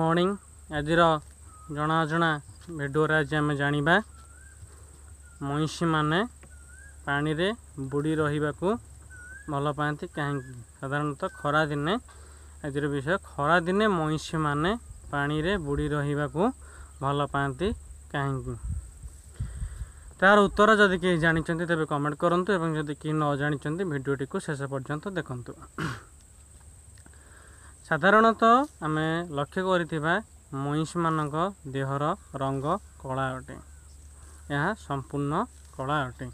Morning आज जना Ajna video आज आम जाना मईसी माने पानी रे बुड़ी रहा भल पाती कहीं साधारणतः खरा दिने आज विषय खरा दिने मईसी माने पानी रे बुड़ी रहा भल पाती कहीं तार उत्तर जदि कहीं जानते तेज कमेंट करूँ और जदि कहीं न जानते भिडियोटी को शेष पर्यंत देखूँ। साधारणतः आम लक्ष्य करिथिबा मईसी मानक देहर रंग कला अटे, यह संपूर्ण कला अटे।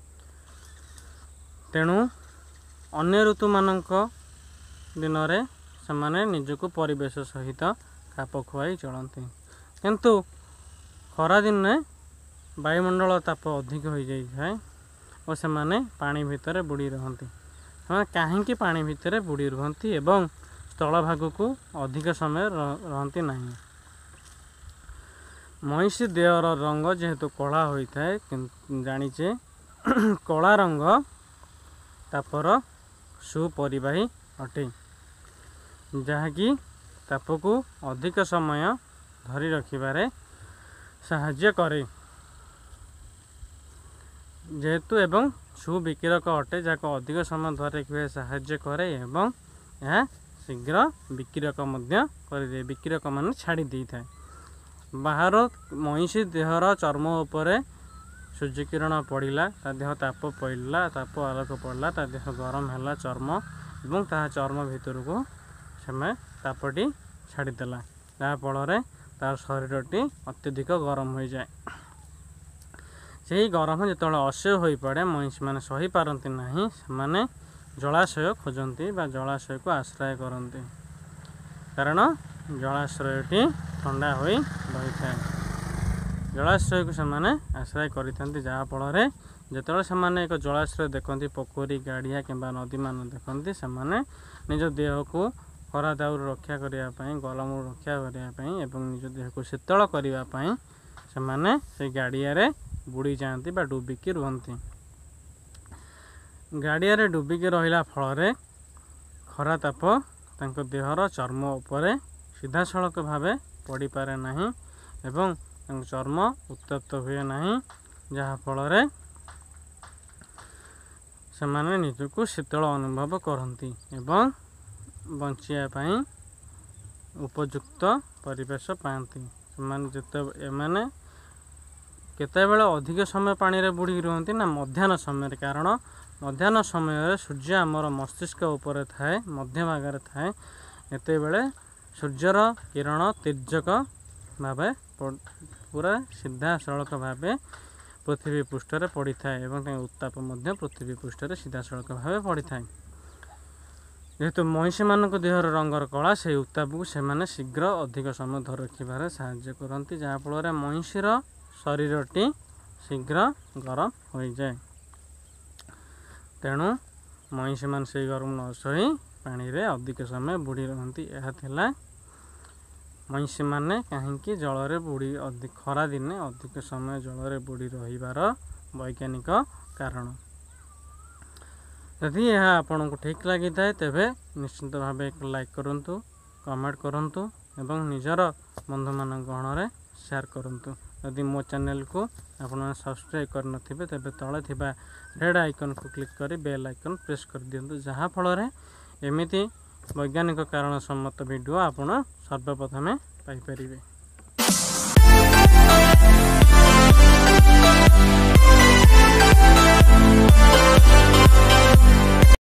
तेणु अन्य ऋतु मानक दिन में से निजक परिवेश सहित खाप खुआई चलती, किंतु खरा दिन वायुमंडल ताप अधिक हो जाए और से पानी भितर बुड़ी रहती। कहीं पानी भितर बुड़ी रहती एवं स्थल भाग को अधिक समय रहती नहीं। मईसी देहर रंग जेहेतु कला होता है जानीचे कला रंग तापर सुपरिवाही अटे, जहाँकि ताप को अधिक समय धरी रखिबारे साहाय्य करे जेहेतु एवं सुविकिरक अटे, जहाँ अधिक समय धरी रखिबारे साहाय्य करे एवं यह शीघ्र विकिरक करदे, विकिरक मान छाड़ी दे था। बाहर मईसी देहर चर्म उपरे सूर्य किरण पड़ा, ता देह ताप पड़ा, ताप आलोक पड़ा, ता देह गरम है चर्म एवं ता चर्म भितर को से तापटी छाड़देला, जहाँफल तार शरीरटी अत्यधिक गरम हो जाए। से गरम जो असह्य हो पड़े मईसी मैंने सही पारती नहीं, से जलाशय खोजती बा जलाशय को आश्रय करती, कारण जलाशयटी ठंडा हो रही है। जलाशय को सेमाने आश्रय करते, जहाँफल जो से एक जलाशय देखती, पोखरी गाड़िया कि नदी मान देखती, से निज देह को खरा दाउर रक्षा करने, गरम रक्षा करने और निज देह को शीतल करने से गाड़िया बुड़ी जाती बा डुबिकी रुहती। गाड़िया डुबिकी रहा फल खरा ताप तांको देहर चर्म उपरे सीधा सड़क भाव पड़ पारे नहीं एवं चर्म उत्तप्त हुए नहीं, जहाँफल से निजक शीतल अनुभव करती एवं बचाई उपयुक्त परिवेश पाती। से केतेबेले अधिक समय पानी रे बुड़ी रुहती ना मध्याह्न समय, कारण मध्याह्न समय सूर्य आमर मस्तिष्क उपर थाए, मध्य भाग थाए, एते बेले सूर्यर किरण तिर्यक भाव पूरा सीधा सड़क भाव पृथ्वी पृष्ठ पड़ी थाए एवं उत्ताप पृथ्वी पृष्ठ सीधा सड़क भाव पड़ी थाए। जेहेतु मईसी मानक देहर रंगर कला से उत्ताप को से शीघ्र अधिक समय धर रखिबार साहाय्य करती, जहाँफल मईसीर शरीरटी शीघ्र गरम हो जाए। तेणु मईसी मान से गरम न सही पानी रे अधिक समय बुड़ी रहती। यह थिला मईसी माने कहीं जल बुड़ी खरा दिने अधिक समय जल बुड़ी रहिबार वैज्ञानिक कारण। यदि यह आपन को ठीक लगी था तेबे निश्चित भाव एक लाइक करूँ, कमेंट करूँ एवं निजर बंधु मान गहण शेयर करूँ। यदि मो चैनल को आपने सब्सक्राइब कर नथिबे तेबे तले थिबा रेड आइकन को क्लिक करी बेल आइकन प्रेस कर दियंतु, जहाँ फल एमिति वैज्ञानिक कारण सम्मत वीडियो आपण सर्वप्रथमे पाई परिबे।